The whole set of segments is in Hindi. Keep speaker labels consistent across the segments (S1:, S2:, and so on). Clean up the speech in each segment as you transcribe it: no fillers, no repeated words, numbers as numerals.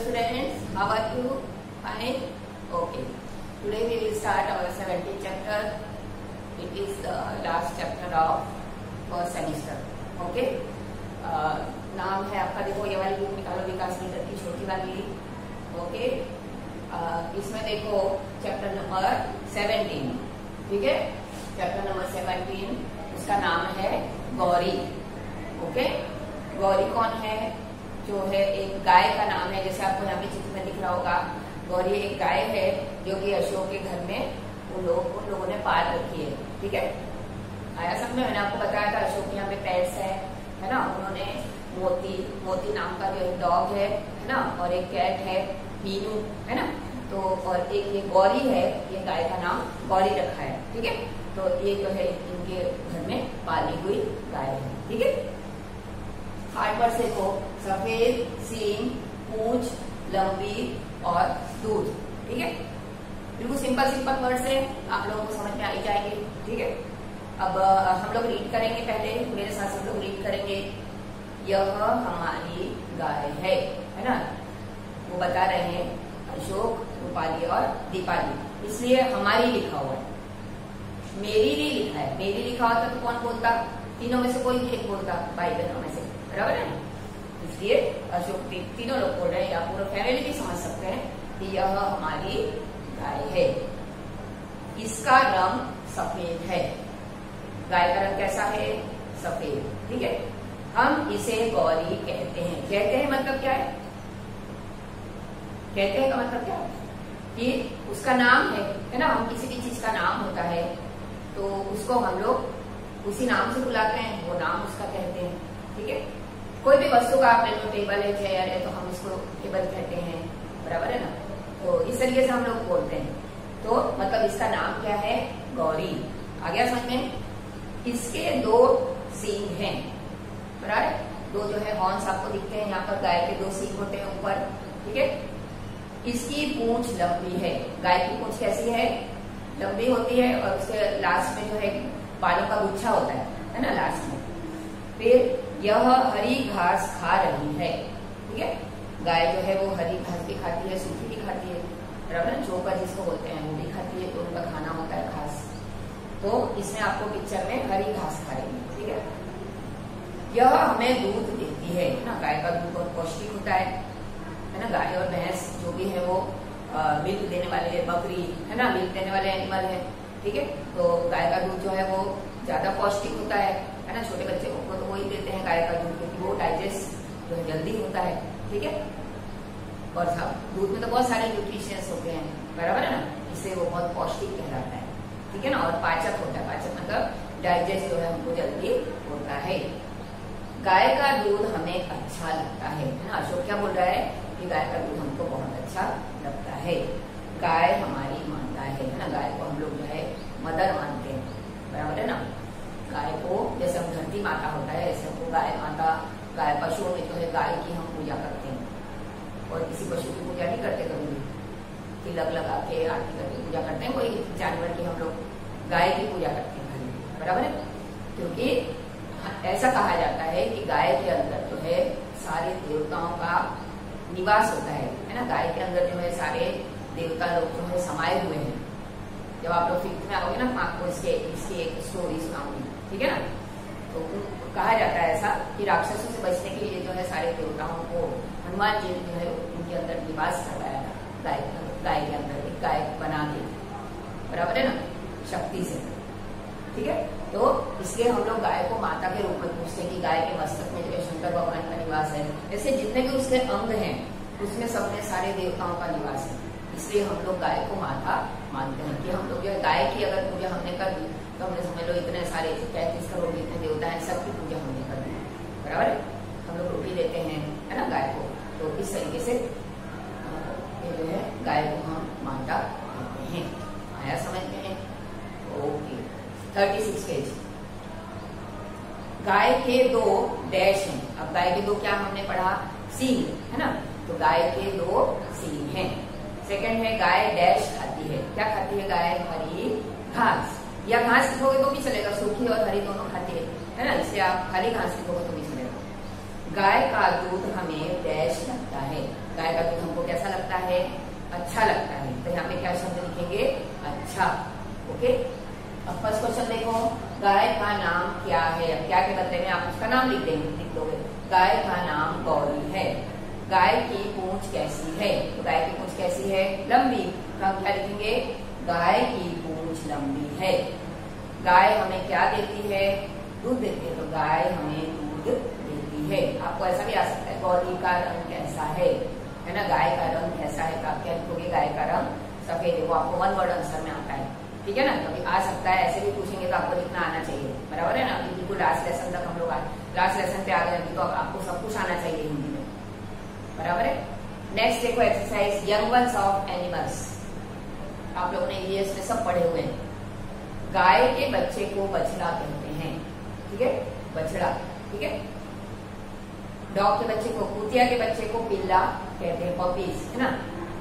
S1: students, how are you? Fine? Okay. Today we will start our 17th chapter. It is the last chapter of first semester. Okay? नाम है आपका, देखो ये वाली बुक निकालो, विकास मीटर की छोटी वाली. ओके, इसमें देखो चैप्टर नंबर 17. ठीक है, चैप्टर नंबर 17, उसका नाम है गौरी. ओके, गौरी कौन है? जो है एक गाय का नाम है, जैसे आपको यहाँ पे चित्र में दिख रहा होगा. गौरी एक गाय है जो कि अशोक के घर में उन लोगों ने पाल रखी है. ठीक है, आया समझ में? मैंने आपको बताया था अशोक के यहाँ पे पेट्स है ना. उन्होंने मोती नाम का जो एक डॉग है ना, और एक कैट है मीनू, है ना. तो और एक ये गौरी है, ये गाय का नाम गौरी रखा है. ठीक है, तो ये जो है इनके घर में पाली हुई गाय है. ठीक है, 8 वर्ष को सफेद, सींग, पूंछ, लंबी और दूध. ठीक है, बिल्कुल सिंपल वर्ड से आप लोगों को समझ में आ ही जाएंगे. ठीक है, अब हम लोग रीड करेंगे. पहले मेरे साथ हम लोग रीड करेंगे. यह हमारी गाय है ना. वो बता रहे हैं अशोक, रूपाली और दीपाली, इसलिए हमारी लिखा हुआ है. मेरी नहीं लिखा है. मेरी लिखा होता तो कौन बोलता? तीनों में से कोई भी एक बोलता, भाई बहनों में से, बराबर है. इसलिए अशोक तीनों लोग बोल रहे हैं, या पूरा फैमिली भी समझ सकते हैं कि यह हमारी गाय है. इसका रंग सफेद है. गाय का रंग कैसा है? सफेद. ठीक है, हम इसे गौरी कहते हैं. कहते हैं मतलब क्या है? कहते हैं का मतलब क्या है? कि उसका नाम है ना. हम किसी भी चीज का नाम होता है तो उसको हम लोग उसी नाम से बुलाते हैं, वो नाम उसका कहते हैं. ठीक है, कोई भी वस्तु का आप ले लो, टेबल है, चेयर है, तो हम उसको टेबल कहते हैं, बराबर है ना. तो इस तरीके से हम लोग बोलते हैं. तो मतलब इसका नाम क्या है? गौरी. आ गया समझ में? इसके 2 सींग हैं, बराबर. 2 जो है हॉर्न्स आपको दिखते हैं यहाँ पर. गाय के 2 सींग होते हैं ऊपर. ठीक है, इसकी पूंछ लंबी है. गाय की पूंछ कैसी है? लंबी होती है, और उसके लास्ट में जो है बालों का गुच्छा होता है ना, लास्ट में. फिर यह हरी घास खा रही है. ठीक है, गाय जो है वो हरी घास भी खाती है, सूखी भी खाती है, बराबर. चोकर जिसको बोलते हैं वो भी खाती है, तो उनका खाना होता है घास. तो इसमें आपको पिक्चर में हरी घास खा रही है. ठीक है, यह हमें दूध देती है ना. गाय का दूध बहुत पौष्टिक होता है ना. गाय और भैंस जो भी है वो मिल्क देने वाले, बकरी है ना, मिल्क देने वाले एनिमल है. ठीक है, तो गाय का दूध जो है वो ज्यादा पौष्टिक होता है ना. छोटे बच्चे को तो वही देते हैं गाय का दूध, क्योंकि वो डाइजेस्ट जो है जल्दी होता है. ठीक है, और दूध में तो बहुत सारे न्यूट्रिशंस होते हैं, बराबर है ना. इससे वो बहुत पौष्टिक कहलाता है. ठीक है ना, और पाचक होता है. पाचक मतलब डाइजेस्ट जो है हमको जल्दी होता है. गाय का दूध हमें अच्छा लगता है ना. अशोक क्या बोल रहा है कि गाय का दूध हमको बहुत अच्छा लगता है. गाय हमारी माता है ना. गाय को हम लोग जो है मदर मानते हैं, बराबर है ना. गाय को जैसे हम धरती माता होता है, ऐसे हमको गाय माता, गाय पशुओं में जो है गाय की हम पूजा करते हैं. और किसी पशु की पूजा नहीं करते कभी भी, तिलक लगा के आरती करके पूजा करते हैं. कोई जानवर की हम लोग गाय की पूजा करते हैं, बराबर है. क्योंकि ऐसा कहा जाता है कि गाय के अंदर जो है सारे देवताओं का निवास होता है ना. गाय के अंदर जो है सारे देवता लोग जो है समाये हुए हैं. जब आप लोग 5th में आओगे ना, आपको इसकी एक स्टोरी सुनाऊंगी. ठीक है ना. तो कहा जाता है ऐसा कि राक्षसों से बचने के लिए जो है सारे देवताओं को हनुमान जी जो है उनके अंदर निवास करवाया था. गाय के अंदर एक गाय बना दी, बराबर है ना, शक्ति से. ठीक है, तो इसलिए हम लोग गाय को माता के रूप में पूछते हैं कि गाय के मस्तक में जो है शंकर भगवान का निवास है. ऐसे जितने भी उसके अंग हैं उसमें सब में सारे देवताओं का निवास है. इसलिए हम लोग गाय को माता मानते हैं. कि हम लोग जो है गाय की अगर पूजा हमने कर दी तो हमने समझ लो इतने सारे 33 करोड़ जितने देवता हैं सबकी पूजा हमने कर दी, बराबर है. हम लोग रोटी देते हैं, है ना, गाय को. तो इस तरीके से ये जो है गाय को हम माता कहते हैं. आया समझ में? Okay, 36 page. गाय के 2 डैश हैं. अब गाय के 2 क्या हमने पढ़ा? सींग, है ना. तो गाय के 2 सींग हैं. सेकंड है गाय डैश खाती है. क्या खाती है गाय? हरी घास. या घास लिखोगे तो भी चलेगा, सूखी और हरी दोनों खाती है ना. इसलिए आप हरी घास लिखोगे तो भी चलेगा. गाय का दूध हमें डैश लगता है. गाय का दूध हमको अच्छा लगता है, तो यहाँ पे क्या शब्द लिखेंगे, अच्छा। ओके, अब फर्स्ट क्वेश्चन देखो, गाय का नाम क्या है। अब क्या के बदले में आप उसका नाम लिख दोगे। गाय का नाम गौरी है। गाय की पूंछ कैसी है, तो गाय की पूंछ कैसी है, लंबी, तो हम क्या लिखेंगे, गाय की पूंछ लंबी है। गाय हमें क्या देती है, दूध देती है, तो गाय हमें दूध देती है। आपको ऐसा भी आ सकता है, गौरी का रंग कैसा है ना, गाय का रंग कैसा है, तो आप क्या लिखोगे, गाय का रंग सफेद है। वो आपको वन वर्ड आंसर में आता है, ठीक है ना, कभी आ सकता है, ऐसे भी पूछेंगे तो आपको लिखना आना चाहिए, बराबर है ना। बिल्कुल लास्ट लेसन तक हम लोग लास्ट लेसन पे आ गए, तो आपको सब कुछ आना चाहिए हिंदी में, बराबर है। नेक्स्ट देखो exercise, young ones of animals. आप लोगों ने ये इसमें सब पढ़े हुए हैं। गाय के बच्चे को बछड़ा कहते हैं, ठीक है, बछड़ा, ठीक है। डॉग के बच्चे को, कुतिया के बच्चे को पिल्ला कहते हैं, पपीज, है ना।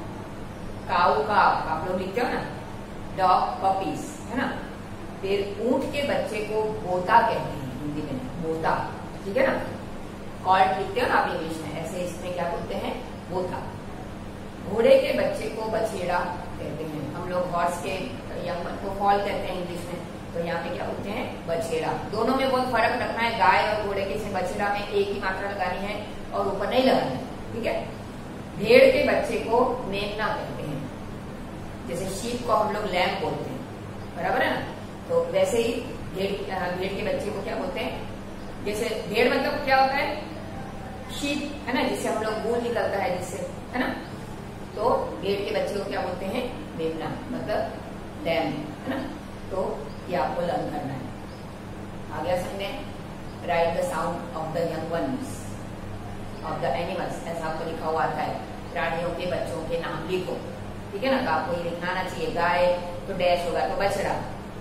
S1: काऊ का आप लोग लिखते हो ना, डॉग पपीज, है ना। फिर ऊंट के बच्चे को बोता कहते हैं हिंदी में, बोता, ठीक है ना। कॉल्ट लिखते हो ना आप इंग्लिश में, ऐसे इसमें क्या बोलते हैं, बोता। घोड़े के बच्चे को बछेड़ा कहते हैं। हम लोग हॉर्स के यंग को फॉल कहते हैं इंग्लिश में, तो यहाँ पे क्या बोलते हैं, बछेड़ा। दोनों में बहुत फर्क रखना है, गाय और घोड़े के से बछेड़ा में एक ही मात्रा लगानी है और ऊपर नहीं लगानी है, ठीक है। भेड़ के बच्चे को मेमना कहते हैं, जैसे शीप को हम लोग लैम बोलते हैं, बराबर है ना। तो वैसे ही भेड़ के बच्चे को क्या बोलते हैं, जैसे भेड़ मतलब क्या होता है, शीप, है ना, जिससे हम लोग वूल निकलता है, जिससे, है ना। तो भेड़ के बच्चे को क्या बोलते हैं, मेमना, मतलब लैम, है ना। तो ये आपको लर्न करना है। आ गया समझ में। Write the sound of the young ones of the animals, ऐसा आपको लिखा हुआ आता है। प्राणियों के बच्चों के नाम लिखो, ठीक है ना। तो आपको ये लिखना आना चाहिए। गाय तो डैश होगा, तो बछड़ा,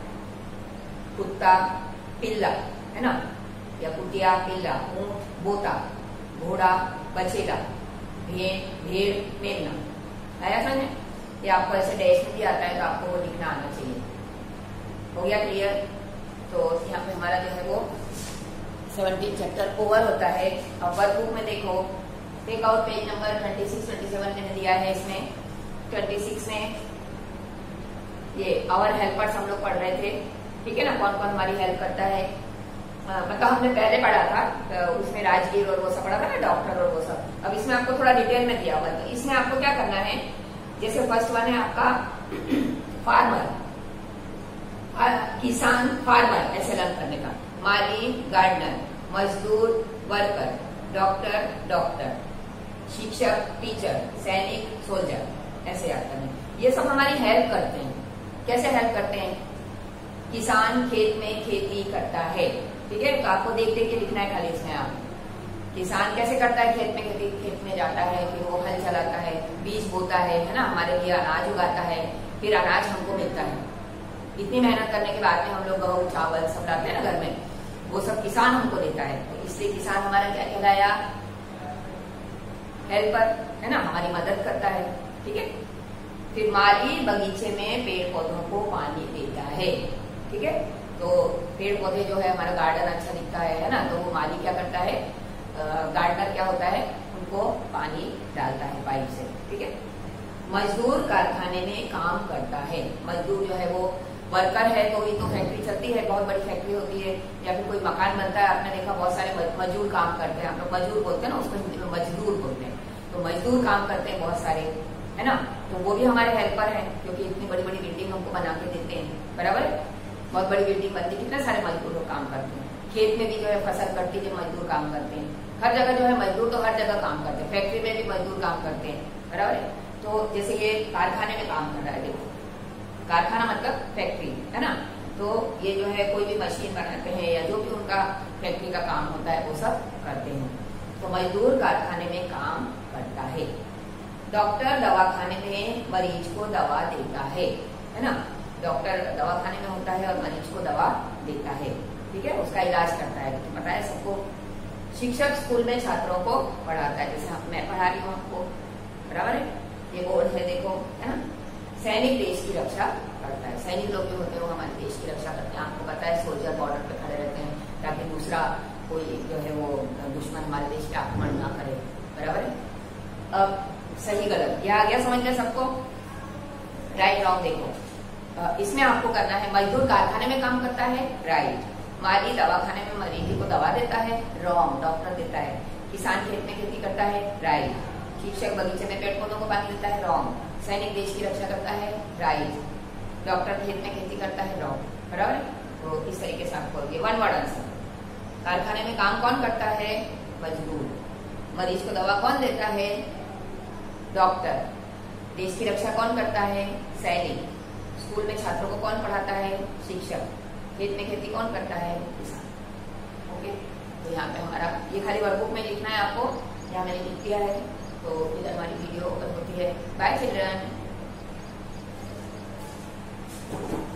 S1: कुत्ता पिल्ला, है ना, या कुटिया पिल्ला, ऊंट बोता, घोड़ा बछेड़ा, भेड़ मेमना। आया समझ में। ये आपको ऐसे डैश में भी आता है, तो आपको वो लिखना आना चाहिए। हो गया क्लियर। तो यहाँ पे हमारा जो है वो 17 चैप्टर ओवर होता है। अब वर्कबुक में देखो, टेक आउट पेज नंबर 26-27 मैंने दिया है। इसमें 26 में ये आवर हेल्पर्स हम लोग पढ़ रहे थे, ठीक है ना, कौन कौन हमारी हेल्प करता है। मतलब हमने पहले पढ़ा था, तो उसमें राजगीर और वो सब पढ़ा था ना, डॉक्टर और वो सब। अब इसमें आपको थोड़ा डिटेल में दिया हुआ है। तो इसमें आपको क्या करना है, जैसे फर्स्ट वन है आपका फार्मर, किसान, फार्मर, ऐसे लर्न करने का। माली गार्डनर, मजदूर वर्कर, डॉक्टर डॉक्टर, शिक्षक टीचर, सैनिक सोल्जर, ऐसे याद करने। ये सब हमारी हेल्प करते हैं। कैसे हेल्प करते हैं, किसान खेत में खेती करता है, ठीक है। तो आपको देख देख के लिखना है खाली इसमें। आप किसान कैसे करता है खेत में खेती, खेत में जाता है, फिर वो हल चलाता है, बीज बोता है ना, हमारे लिए अनाज उगाता है, फिर अनाज हमको मिलता है। इतनी मेहनत करने के बाद में हम लोग गेहूं चावल सब लाते हैं ना घर में, वो सब किसान हमको देता है। तो इसलिए किसान हमारा क्या कहलाया, हेल्पर, है ना, हमारी मदद करता है, ठीक है। फिर माली बगीचे में पेड़ पौधों को पानी देता है, ठीक है। तो पेड़ पौधे जो है, हमारा गार्डन अच्छा दिखता है ना, तो वो माली क्या करता है, गार्डनर क्या होता है, उनको पानी डालता है पाइप से, ठीक है। मजदूर कारखाने में काम करता है। मजदूर जो है वो वर्कर है, तो ये तो फैक्ट्री चलती है, बहुत बड़ी फैक्ट्री होती है, या फिर कोई मकान बनता है। आपने देखा बहुत सारे मजदूर काम करते हैं, आप लोग मजदूर बोलते हैं ना, उसको हिंदी में मजदूर बोलते हैं। तो मजदूर काम करते हैं बहुत सारे, है ना। तो वो भी हमारे हेल्पर हैं, क्योंकि इतनी बड़ी बड़ी बिल्डिंग हमको बना के देते हैं, बराबर है। बहुत बड़ी बिल्डिंग बनती है, कितने सारे मजदूर लोग काम करते हैं। खेत में भी जो है फसल कटती है, मजदूर काम करते हैं। हर जगह जो है मजदूर तो हर जगह काम करते हैं, फैक्ट्री में भी मजदूर काम करते हैं, बराबर है। तो जैसे ये कारखाने में काम कर रहा है, देखो कारखाना मतलब फैक्ट्री, है ना। तो ये जो है कोई भी मशीन बनाते हैं, या जो भी उनका फैक्ट्री का काम होता है वो सब करते हैं। तो मजदूर कारखाने में काम करता है। डॉक्टर दवाखाने में मरीज को दवा देता है ना। डॉक्टर दवाखाने में होता है और मरीज को दवा देता है, ठीक है, उसका इलाज करता है, तो पता है सबको। शिक्षक स्कूल में छात्रों को पढ़ाता है, जैसे मैं पढ़ा रही हूँ आपको, बराबर है। ये बोर्ड है, देखो, है ना। सैनिक देश की रक्षा करता है। सैनिक लोग जो होते हैं वो हमारे देश की रक्षा करते हैं। आपको पता है सोल्जर बॉर्डर पे खड़े रहते हैं, ताकि दूसरा कोई जो है वो दुश्मन हमारे देश पे आक्रमण ना करे, बराबर है। अब सही गलत ये आ गया समझ में सबको। राइट रॉन्ग देखो, इसमें आपको करना है मजदूर कारखाने में काम करता है, राइट। माली दवाखाने में मरीज को दवा देता है, रॉन्ग, डॉक्टर देता है। किसान खेत में खेती करता है, राइट। शिक्षक बगीचे में पेड़ पौधों को पानी देता है, रॉन्ग। सैनिक देश की रक्षा करता है, राइट। डॉक्टर खेत में खेती करता है, रॉन्ग, बराबर। तो इस तरीके से आपको ये वन वर्ड आंसर। कारखाने में काम कौन करता है, मजदूर। मरीज को दवा कौन देता है, डॉक्टर। देश की रक्षा कौन करता है, सैनिक। स्कूल में छात्रों को कौन पढ़ाता है, शिक्षक। खेत में खेती कौन करता है, किसान। ओके, तो यहाँ पे हमारा ये खाली वर्कबुक में लिखना है आपको, यहाँ मैंने लिख दिया है। तो इधर हमारी वीडियो ओपन होती है। Bye children.